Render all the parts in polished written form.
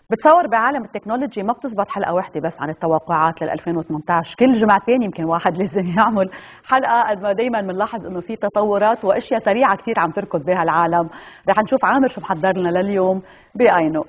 بتصور بعالم التكنولوجي ما بتزبط حلقة واحدة بس عن التوقعات لل 2018، كل جمعتين يمكن واحد لازم يعمل حلقة. قد ما دايما بنلاحظ انه في تطورات واشياء سريعة كثير عم تركض بها العالم. رح نشوف عامر شو محضر لنا لليوم بأينو.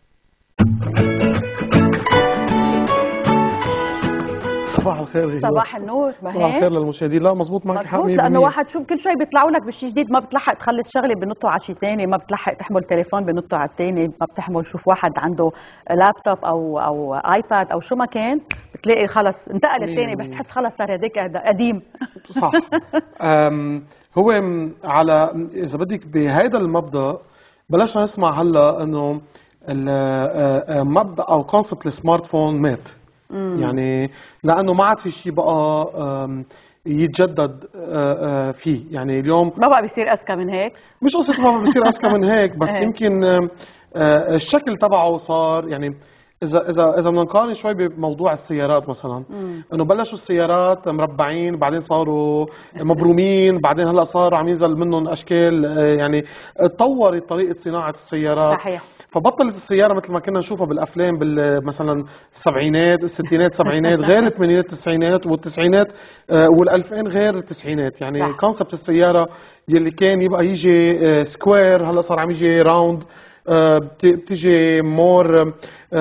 صباح الخير. صباح النور. ما صباح الخير للمشاهدين. لا مزبوط معك حق 100%. لانه واحد شو كل شوي بيطلعوا لك بشيء جديد، ما بتلحق تخلص شغله بنطوا على شيء ثاني، ما بتلحق تحمل تليفون بنطوا على الثاني، ما بتحمل شوف واحد عنده لابتوب او ايباد او شو ما كان، بتلاقي خلص انتقل الثاني، بتحس خلص صار هداك قديم. صح. هو على اذا بدك بهذا المبدا بلشنا نسمع هلا انه المبدا او كونسبت السمارت فون مات. يعني لانه ما عاد في شيء بقى يتجدد فيه. يعني اليوم ما بقى بيصير اذكى من هيك. مش قصه ما بيصير اذكى من هيك، بس يمكن الشكل تبعه صار يعني اذا بدنا نقارن شوي بموضوع السيارات مثلا، انه بلشوا السيارات مربعين بعدين صاروا مبرومين بعدين هلا صاروا عم ينزل منهم اشكال، يعني تطورت طريقه صناعه السيارات. صحيح. فبطلت السياره مثل ما كنا نشوفها بالافلام مثلا السبعينات الستينات السبعينات غير الثمانينات التسعينات والتسعينات والالفين غير التسعينات. يعني كونسبت السياره يلي كان يبقى يجي سكوير هلا صار عم يجي راوند، بتيجي مور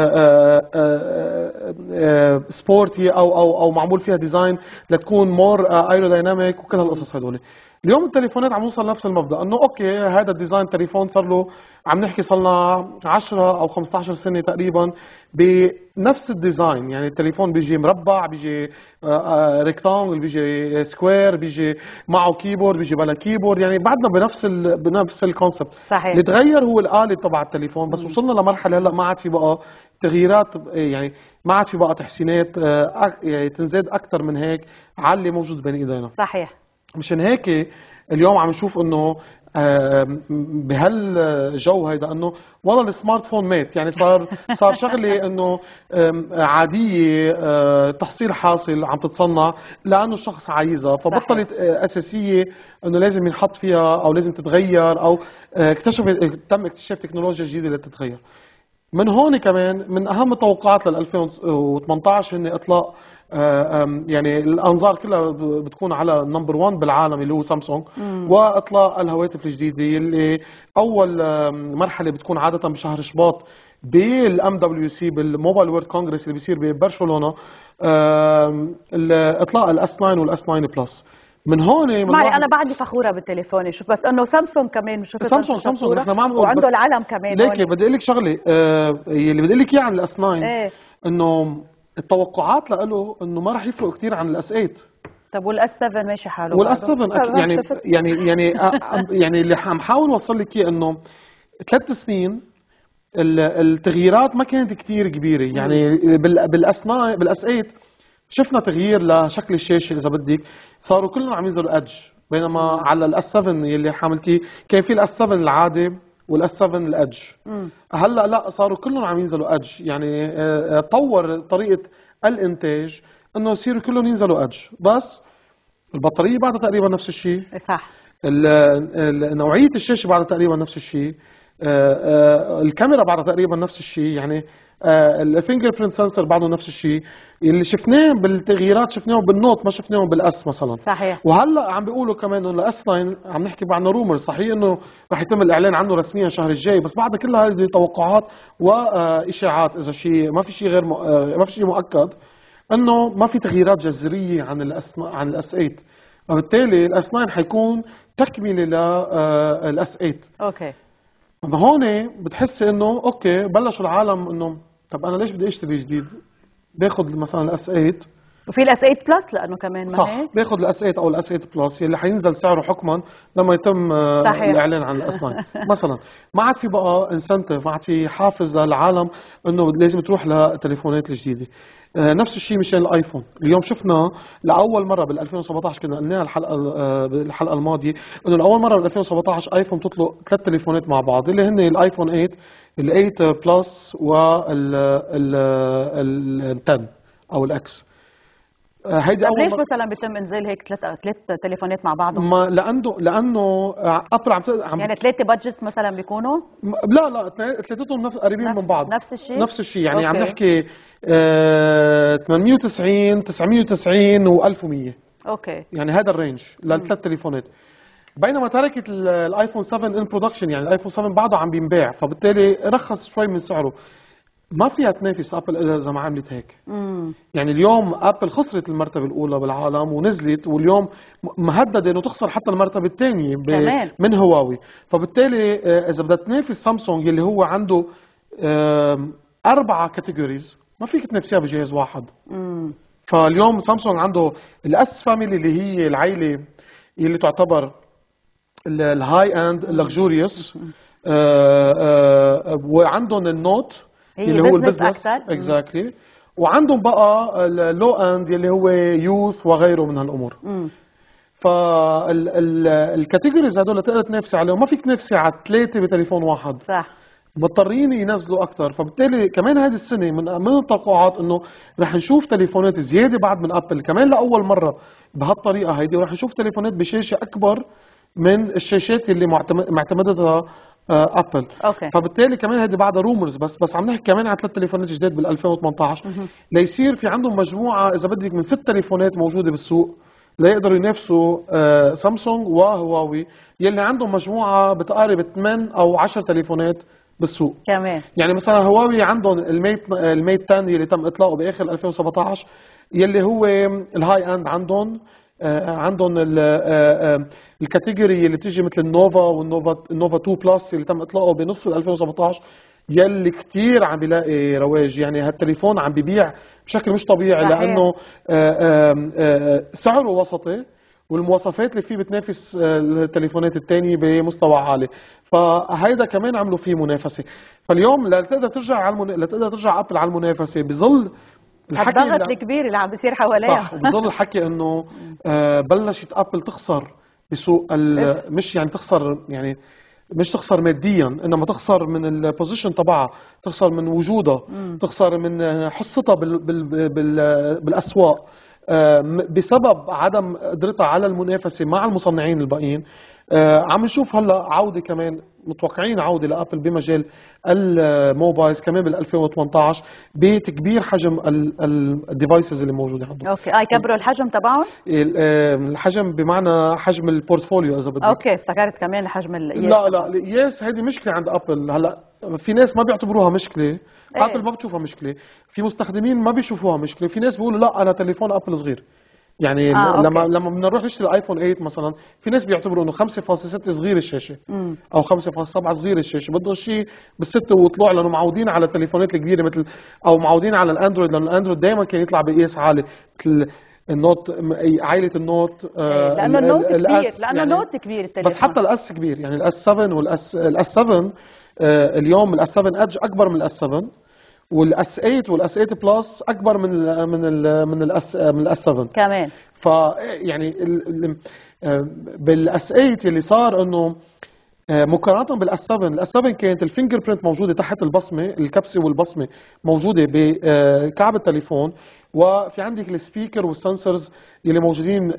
سبورتي او معمول فيها ديزاين لتكون مور ايرودايناميك وكل هالقصص هدول. اليوم التليفونات عم نوصل نفس المبدا، انه اوكي هذا الديزاين تليفون صار له عم نحكي صار لنا 10 او 15 سنه تقريبا بنفس الديزاين. يعني التليفون بيجي مربع، بيجي ريكتانجل، بيجي سكوير، بيجي معه كيبورد، بيجي بلا كيبورد، يعني بعدنا بنفس الكونسبت. صحيح. اللي تغير هو القالب تبع التليفون، بس وصلنا لمرحله هلا ما عاد في بقى تغييرات، يعني ما عاد في بقى تحسينات يعني تنزاد اكثر من هيك على اللي موجود بين ايدينا. صحيح. مشان هيك اليوم عم نشوف انه بهالجو هيدا انه والله السمارت فون مات. يعني صار شغله انه عاديه، تحصيل حاصل عم تتصنع لانه الشخص عايزها، فبطلت اساسيه انه لازم ينحط فيها او لازم تتغير او تم اكتشاف تكنولوجيا جديده لتتغير. من هون كمان من اهم التوقعات لل 2018 هن اطلاق يعني الانظار كلها بتكون على نمبر 1 بالعالم اللي هو سامسونج، واطلاق الهواتف الجديده اللي اول مرحله بتكون عاده بشهر شباط بالام دبليو سي بالموبايل وورد كونغرس اللي بيصير ببرشلونه، اطلاق الاس 9 والاس 9 بلس. من هون معي انا بعدني فخوره بالتليفوني، شوف بس انه سامسونج كمان مش سامسونج نحن ما عم نقول، وعنده العلم كمان. ليكي بدي اقول لك شغله، اللي بدي اقول لك اياه عن الاس 9 انه التوقعات له انه ما راح يفرق كثير عن الاس 8. طب والاس 7 ماشي حاله؟ والاس 7 يعني اللي عم حاول اوصل لك اياه انه 3 سنين التغييرات ما كانت كثير كبيره. يعني بالاس 8 شفنا تغيير لشكل الشاشه، اذا بدك صاروا كلهم عم ينزلوا ادج، بينما على الاس 7 يلي حاملتيه كان في الاس 7 العادي والاس 7 الادج. هلا لا، صاروا كلهم عم ينزلوا ادج. يعني طور طريقه الانتاج انه يصيروا كلهم ينزلوا ادج، بس البطاريه بعدها تقريبا نفس الشيء. صح. نوعيه الشاشه بعدها تقريبا نفس الشيء، الكاميرا بعدها تقريبا نفس الشيء، يعني الفينجر برنت سنسر بعده نفس الشيء. اللي شفناه بالتغييرات شفناه بالنوت، ما شفناه بالاس مثلا. صحيح. وهلا عم بيقولوا كمان انه الاس 9 عم نحكي بعنا رومر، صحيح انه رح يتم الاعلان عنه رسميا الشهر الجاي، بس بعد كل هذه توقعات واشاعات. اذا شيء ما في شيء غير ما في شيء مؤكد، انه ما في تغييرات جذريه عن الاس 8. وبالتالي الاس 9 حيكون تكمله للاس 8. اوكي. اما هون بتحسي انه اوكي بلشوا العالم انه طب انا ليش بدي اشتري جديد؟ باخذ مثلا الاس 8 وفي الاس 8 بلس لانه كمان ما صح هيك؟ باخذ الاس 8 او الاس 8 بلس يلي حينزل سعره حكما لما يتم الاعلان عن الاس 9 مثلا. ما عاد في بقى انسنتيف، ما عاد في حافز للعالم انه لازم تروح للتليفونات الجديده. نفس الشيء مشان الايفون. اليوم شفنا لاول مره بال 2017 كنا قلناها الحلقه الماضيه انه لاول مره بال 2017 ايفون تطلق 3 تليفونات مع بعض اللي هن الايفون 8 ال 8 بلس وال 10 او الاكس. هيدي طب اول ليش مرة. مثلا بيتم انزال هيك ثلاث تليفونات مع بعضهم؟ ما لانه ابل عم يعني ثلاثه بادجتس مثلا بيكونوا لا ثلاثتهم قريبين من بعض. نفس الشيء؟ نفس الشيء، يعني عم اوكي نحكي 890 990 و1100. اوكي. يعني هذا الرينج للثلاث تليفونات. بينما تركت الايفون 7 ان برودكشن، يعني الايفون 7 بعده عم بينباع، فبالتالي رخص شوي من سعره. ما فيها تنافس ابل الا اذا ما عملت هيك. يعني اليوم ابل خسرت المرتبه الاولى بالعالم ونزلت، واليوم مهدده انه تخسر حتى المرتبه الثانيه كمان. من هواوي. فبالتالي اذا بدها تنافس سامسونج اللي هو عنده 4 كاتيجوريز، ما فيك تنافسيها بجهاز واحد. فاليوم سامسونج عنده الاس فاميلي اللي هي العائله اللي تعتبر الهاي اند اللكجوريوس، وعندهم النوت هي اللي هو بزنس البزنس اكثر. اكزاكتلي، وعندهم بقى اللو اند اللي هو يوث وغيره من هالامور. فالكاتيجوريز هدول تقدر تنافسي عليهم، ما فيك تنافسي على 3 بتليفون واحد. صح. مضطرين ينزلوا اكثر. فبالتالي كمان هذه السنه من التوقعات انه رح نشوف تليفونات زياده بعد من ابل كمان لاول مره بهالطريقه هيدي، ورح نشوف تليفونات بشاشه اكبر من الشاشات اللي معتمدتها ابل. اوكي. فبالتالي كمان هذه بعدها رومرز، بس عم نحكي كمان عن 3 تليفونات جداد بال 2018 ليصير في عندهم مجموعه اذا بدك من 6 تليفونات موجوده بالسوق ليقدروا ينافسوا سامسونج وهواوي يلي عندهم مجموعه بتقارب 8 او 10 تليفونات بالسوق كمان. يعني مثلا هواوي عندهم الميت 10 يلي تم اطلاقه باخر 2017 يلي هو الهاي اند عندهم. عندهم الكاتيجوري اللي تيجي مثل النوفا والنوفا 2 بلس اللي تم اطلاقه بنص 2017 يلي كتير عم بيلاقي رواج. يعني هالتليفون عم ببيع بشكل مش طبيعي صحيح. لانه سعره وسطي والمواصفات اللي فيه بتنافس التليفونات الثانيه بمستوى عالي. فهيدا كمان عملوا فيه منافسه. فاليوم لتقدر ترجع ابل على المنافسه بظل الحكي الضغط الكبير اللي عم بيصير حواليها. صح، وبظل الحكي انه بلشت ابل تخسر بسوق مش يعني تخسر، يعني مش تخسر ماديا، انما تخسر من البوزيشن تبعها، تخسر من وجودها، تخسر من حصتها بالاسواق بسبب عدم قدرتها على المنافسه مع المصنعين الباقيين. عم نشوف هلا عوده كمان، متوقعين عوده لابل بمجال الموبايلز كمان بال 2018 بتكبير حجم الديفايسز اللي موجوده عندهم. اوكي. يكبروا الحجم تبعهم؟ الحجم بمعنى حجم البورتفوليو اذا بدك. اوكي، افتكرت كمان حجم لا يس، هذه مشكله عند ابل. هلا في ناس ما بيعتبروها مشكله. ابل ما بتشوفها مشكله، في مستخدمين ما بيشوفوها مشكله، في ناس بيقولوا لا انا تليفون ابل صغير. يعني لما بدنا نروح نشتري ايفون 8 مثلا، في ناس بيعتبروا انه 5.6 صغير الشاشه او 5.7 صغير الشاشه، بدهم شيء بالستة وطلوع، لانه معودين على التليفونات الكبيره مثل، او معودين على الاندرويد، لانه الاندرويد دائما كان يطلع بقياس عالي مثل النوت، عائله النوت. لانه النوت كبير، لانه يعني النوت كبير التليفون. بس حتى الاس كبير، يعني الاس 7 الاس 7 اليوم الاس 7 ادج اكبر من الاس 7، والاس 8 والاس 8 بلس اكبر من الاس 7 كمان. ف يعني بالاس 8 اللي صار انه مقارنه بالاس 7، الاس 7 كانت الفينجر برنت موجوده تحت البصمه، الكبسه والبصمه موجوده بكعب التليفون، وفي عندك السبيكر والسنسرز اللي موجودين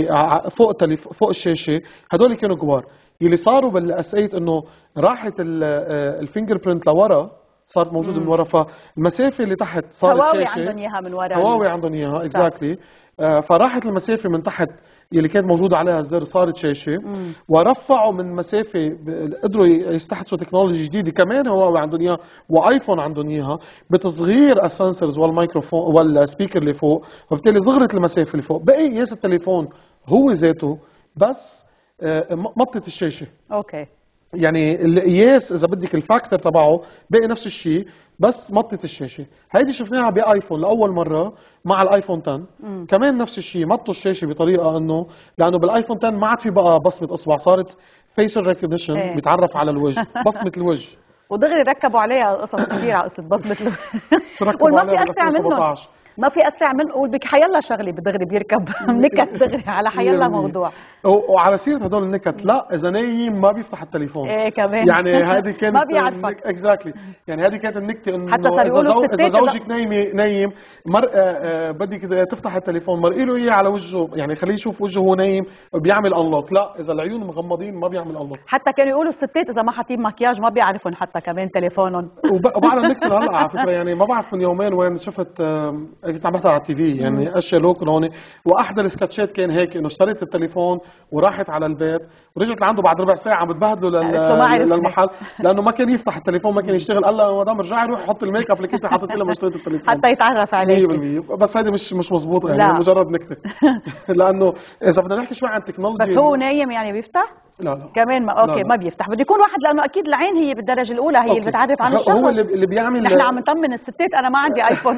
فوق الشاشه، هدول كانوا كبار. اللي صاروا بالاس 8 انه راحت الفينجر برنت لورا، صارت موجوده من ورا، فالمسافه اللي تحت صارت هواوي شاشه. عندهم اياها من ورا. هواوي عندهم اياها اكزاكتلي. فراحت المسافه من تحت اللي كانت موجوده عليها الزر صارت شاشه. ورفعوا من مسافه، قدروا يستحدثوا تكنولوجي جديده كمان هواوي عندهم اياها وايفون عندهم اياها بتصغير السنسرز والميكروفون والسبيكر اللي فوق، وبالتالي صغرت المسافه اللي فوق. بقي قياس التليفون هو ذاته، بس مطت الشاشه. اوكي. يعني القياس اذا بدك الفاكتور تبعه بقي نفس الشيء، بس مطت الشاشه. هيدي شفناها بايفون لاول مره مع الايفون 10. كمان نفس الشيء، مطوا الشاشه بطريقه انه، لانه بالايفون 10 ما عاد في بقى بصمه اصبع، صارت فيشل ريكوجنيشن، بيتعرف على الوجه، بصمه الوجه. ودغري ركبوا عليها قصص كثير على قصه بصمه ركبوا وما عليها في اسرع منهم. 2017. ما في اسرع من بك حيلا شغله بدغري بيركب نكت دغري على حيلا موضوع. وعلى سيره هدول النكت، لا اذا نايم ما بيفتح التليفون. ايه كمان يعني هذه كانت ما بيعرفك. اكزاكتلي. يعني هذه كانت النكته انه حتى صار يقولوا اذا زوجك نايم بدك تفتح التليفون مرقي له اياه على وجهه، يعني خليه يشوف وجهه وهو نايم بيعمل انلوك. لا اذا العيون مغمضين ما بيعمل انلوك. حتى كانوا يقولوا الستات اذا ما حاطين مكياج ما بيعرفون حتى كمان تليفونهم. وبعرف نكتر هلا على فكره، يعني ما بعرف من يومين وين شفت، كنت عم بحضر على التي في يعني اشياء لوكل هون، واحدى السكتشات كان هيك انه اشتريت التليفون وراحت على البيت ورجعت لعنده بعد ربع ساعه عم بتبهدله للمحل لانه ما كان يفتح التليفون، ما كان يشتغل. قال له مدام ارجعي روحي حط الميك اب اللي كنت حاطط لها ما اشتريت التليفون حتى يتعرف عليك 100%. بس هذه مش مزبوطه يعني، مجرد نكته. لانه اذا بدنا نحكي شوي عن التكنولوجيا، بس هو نايم يعني بيفتح؟ لا كمان اوكي لا. ما بيفتح، بده يكون واحد لانه اكيد العين هي بالدرجه الاولى هي اللي بتعرف عن الشخص. هو اللي بيعمل. نحن عم نطمن الستات، انا ما عندي ايفون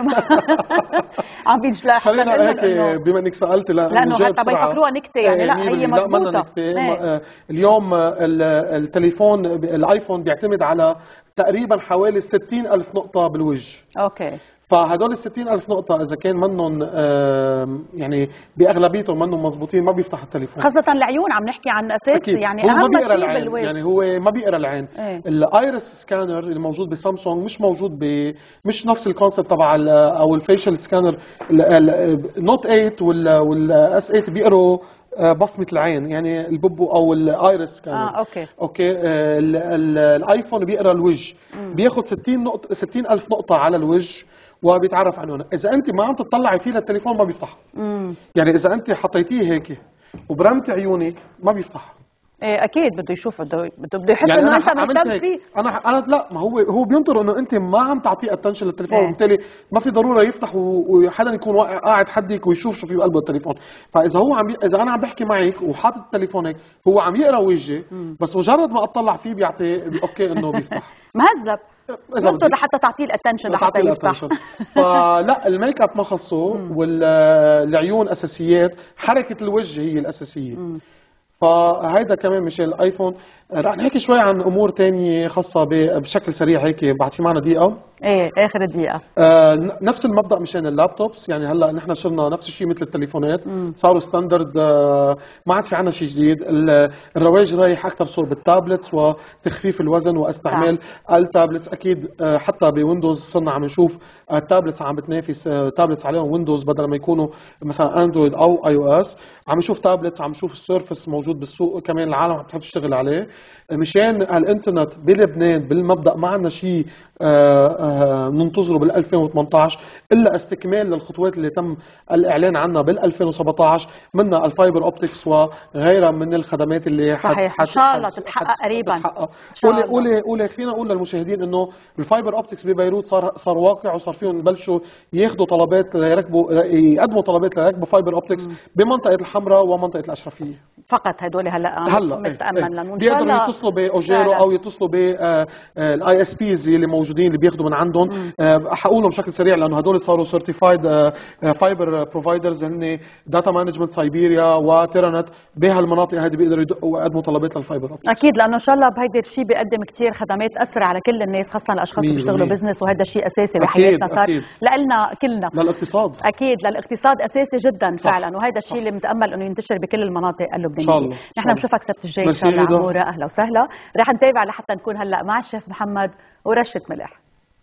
عم بيجي خلينا هيك بما انك سالت لانه حتى بيفكروها نكته يعني. لا هي مضبوطه. لا نكته. اليوم التليفون الايفون بيعتمد على تقريبا حوالي 60,000 نقطه بالوجه. اوكي. فهدول ال 60,000 نقطة إذا كان منهم يعني بأغلبيتهم منهم مزبوطين ما بيفتح التليفون. خاصة العيون عم نحكي عن أساس أكيد. يعني أهم شيء بالوجه. يعني هو ما بيقرا العين. الايرس سكانر اللي موجود بسامسونج مش موجود مش نفس الكونسبت تبع أو الفيشل سكانر. النوت 8 والاس 8 بيقروا بصمة العين، يعني البوبو او الايرس سكانر. اوكي. الايفون بيقرا الوجه، بياخذ 60,000 نقطة على الوجه وبيتعرف عنهم. اذا انت ما عم تطلعي فيه للتليفون ما بيفتح. يعني اذا انت حطيتيه هيك وبرمتي عيونك ما بيفتح. ايه اكيد بده يشوف، بده يحس يعني انه انت مهتم فيه. انا لا، ما هو بينطر انه انت ما عم تعطيه اتنشن للتليفون، وبالتالي ما في ضروره يفتح وحدا يكون قاعد حدك ويشوف شو في بقلبه التليفون. فاذا هو اذا انا عم بحكي معك وحاطط التليفون هيك هو عم يقرا وجهي، بس مجرد ما اطلع فيه بيعطي اوكي انه بيفتح. مهذب ينطر لحتى تعطيه الاتنشن لحتى يفتح. فلا الميك اب ما خصه، والعيون اساسيات، حركه الوجه هي الاساسيه. فهيدا كمان مشان الايفون. رح نحكي شوي عن امور تانية خاصه بشكل سريع هيك، بعد في معنا دقيقه. ايه اخر دقيقه. نفس المبدا مشان اللابتوبس، يعني هلا نحن صرنا نفس الشيء مثل التليفونات، صاروا ستاندرد. ما عاد في عنا شيء جديد. الرواج رايح اكثر صور بالتابلتس وتخفيف الوزن واستعمال التابلتس. اكيد حتى بويندوز صرنا عم نشوف التابلتس عم بتنافس تابلتس عليهم ويندوز بدل ما يكونوا مثلا اندرويد او اي او اس. عم نشوف تابلتس، عم نشوف السيرفس موجود بالسوق كمان، العالم عم تحب تشتغل عليه. مشان الانترنت بلبنان بالمبدا ما عندنا شيء ننتظره بال 2018 الا استكمال للخطوات اللي تم الاعلان عنها بال 2017، منها الفايبر اوبتكس وغيرها من الخدمات اللي صحيح ان شاء الله تتحقق قريبا. قولي خلينا نقول للمشاهدين انه الفايبر اوبتكس ببيروت صار واقع، وصار فيهم يبلشوا ياخذوا طلبات يقدموا طلبات ليركبوا فايبر اوبتكس بمنطقه الحمراء ومنطقه الاشرفيه فقط. هدول هلا متامن لانه بيقدروا يتصلوا باوجيرو او يتصلوا بالاي اس بيز اللي موجودين اللي بياخذوا من عندهم. حقولهم بشكل سريع لانه هدول صاروا سيرتيفايد فايبر بروفايدرز، هن داتا مانجمنت سايبيريا وتيرانت. بهالمناطق هذه بيقدروا يدقوا ويقدموا طلبات للفايبر اوبتكس. اكيد لانه ان شاء الله بهيدا الشيء بيقدم كثير خدمات اسرع على كل الناس، خاصه الاشخاص اللي بيشتغلوا بزنس، وهذا شيء اساسي بحياتنا. صار لنا كلنا للاقتصاد. اكيد للاقتصاد اساسي جدا فعلا، وهذا الشيء اللي متامل انه ينتشر بكل المناطق اللبنانيه ان شاء الله. نحن بنشوفك السبت الجاي ان شاء الله عموره. اهلا وسهلا. رح نتابع لحتى نكون هلا مع الشيف محمد ورشه ملح.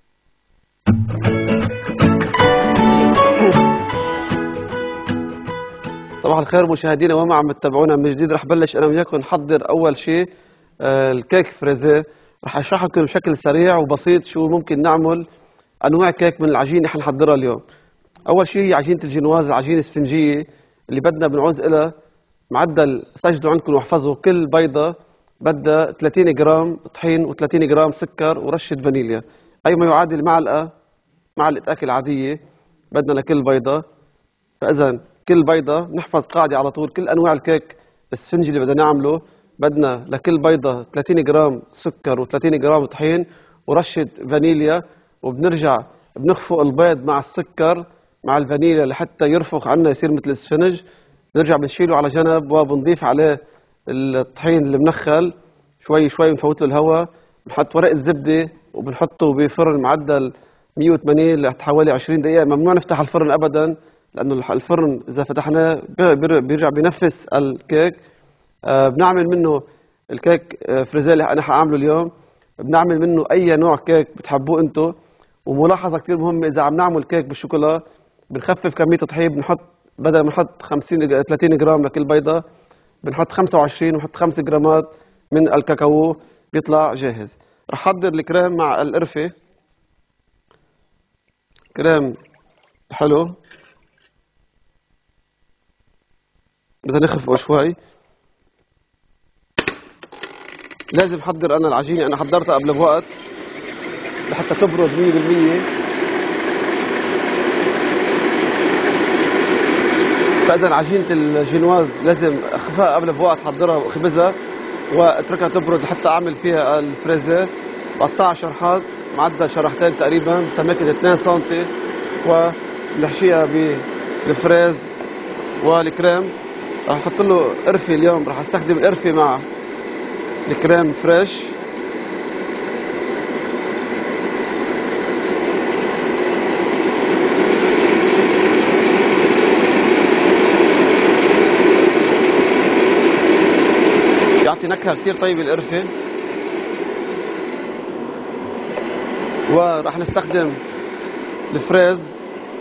صباح الخير مشاهدينا وما عم تتابعونا من جديد. رح بلش انا وياكم نحضر اول شيء الكيك فريزيه. رح اشرح لكم بشكل سريع وبسيط شو ممكن نعمل انواع كيك من العجينه رح نحضرها اليوم. اول شيء هي عجينه الجنواز، العجينه الاسفنجيه اللي بدنا بنعوز لها معدل، سجلوا عندكم واحفظوا، كل بيضه بدها 30 جرام طحين و30 جرام سكر ورشه فانيليا، اي ما يعادل معلقه اكل عاديه بدنا لكل بيضه. فاذا كل بيضه نحفظ قاعده على طول، كل انواع الكيك الاسفنجي اللي بدنا نعمله بدنا لكل بيضه 30 جرام سكر و30 جرام طحين ورشه فانيليا، وبنرجع بنخفق البيض مع السكر مع الفانيليا لحتى يرفق عنا يصير مثل الاسفنج. بنرجع بنشيله على جنب وبنضيف عليه الطحين المنخل شوي شوي، بنفوت له الهواء، بنحط ورقه زبده وبنحطه بفرن معدل 180 لحوالي 20 دقيقة. ممنوع نفتح الفرن أبدا، لأنه الفرن إذا فتحناه بيرجع بينفس الكيك. بنعمل منه الكيك فريزيه اللي أنا حأعمله اليوم. بنعمل منه أي نوع كيك بتحبوه أنتو. وملاحظة كتير مهمة، إذا عم نعمل كيك بالشوكولا بنخفف كمية الطحين، بنحط بدل ما نحط 30 جرام لكل بيضة بنحط 25 ونحط 5 جرامات من الكاكاو، بيطلع جاهز. رح أحضر الكريم مع القرفة. كريم حلو، بدنا نخففه شوي. لازم أحضر أنا العجينة، أنا حضرتها قبل بوقت لحتى تبرد 100%. فإذا عجينة الجينواز لازم أخفها قبل بوقت، أحضرها وأخبزها وأتركها تبرد لحتى أعمل فيها الفريزيه. بقطعها شرحات معدل شرحتين تقريبا بسماكة 2 سم، ونحشيها بالفريز والكريم. راح أحط له قرفة اليوم، راح أستخدم القرفة مع الكريم فريش. يعطي نكهة كتير طيبة القرفة. وراح نستخدم الفريز،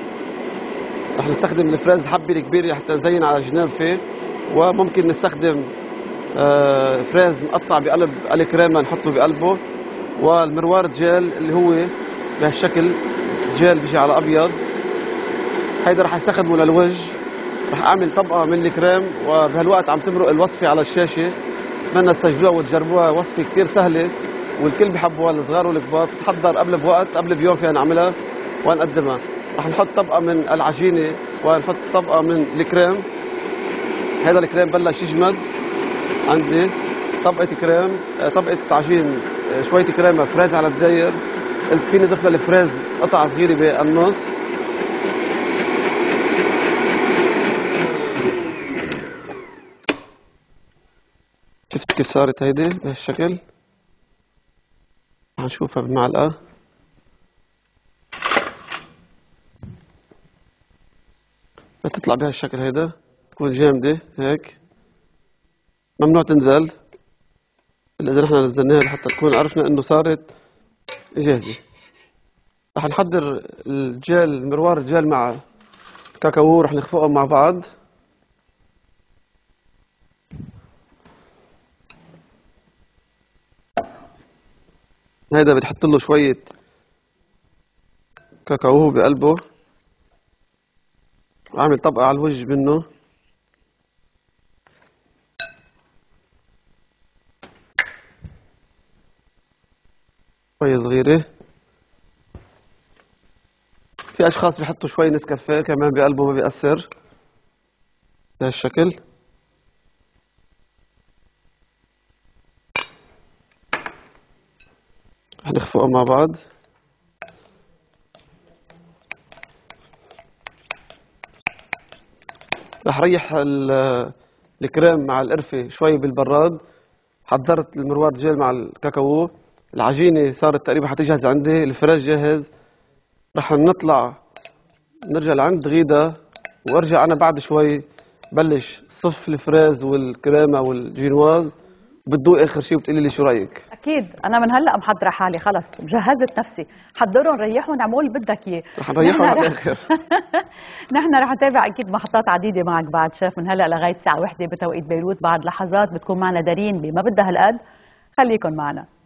الحبة الكبيرة حتى نزين على الجناب فيه. وممكن نستخدم فريز مقطع بقلب الكريمة نحطه بقلبه. والمروار جيل اللي هو بهالشكل جيل بيجي على أبيض، هيدا راح استخدمه للوجه. راح أعمل طبقة من الكريم، وبهالوقت عم تمرق الوصفة على الشاشة. بتمنى تسجلوها وتجربوها، وصفة كتير سهلة والكل بحبوها، الصغار والكبار. بتحضر قبل بوقت، قبل بيوم فينا نعملها ونقدمها. رح نحط طبقة من العجينة ونحط طبقة من الكريم. هذا الكريم بلش يجمد عندي. طبقة كريم، طبقة عجين، شوية كريمة فريز على الداير. قلت فيني ضيف الفريز قطع صغيرة بالنص. شفت كيف صارت هيدي بهالشكل؟ هنشوفها بالمعلقة. بتطلع بهالشكل، هيدا تكون جامدة هيك، ممنوع تنزل إلا إذا نحن نزلناها لحتى تكون عرفنا إنه صارت جاهزة. رح نحضر الجيل، مروار الجيل مع الكاكاو، رح نخفقهم مع بعض. هيدا بتحط له شوية كاكاو بقلبه، وعامل طبقة على الوجه منه. شوية صغيرة. في أشخاص بيحطوا شوي نسكافيه كمان بقلبه، ما بيأثر. بهالشكل رح نخفقهم مع بعض. رح ريح الكريم مع القرفة شوي بالبراد. حضرت المروار جيل مع الكاكاو. العجينة صارت تقريبا حتجهز عندي، الفراش جاهز. رح نرجع لعند غيدا، وارجع انا بعد شوي بلش صف الفريز والكريمة والجينواز. بتدوق اخر شيء وبتقولي لي شو رايك. اكيد انا من هلا محضره حالي، خلص مجهزت نفسي. حضرهم ريحهم اعملوا اللي بدك اياه. رح نريحهم على الاخر. نحن رح نتابع اكيد محطات عديده معك بعد شيف، من هلا لغايه الساعه 1 بتوقيت بيروت. بعد لحظات بتكون معنا دارين بما بدها هالقد. خليكن معنا.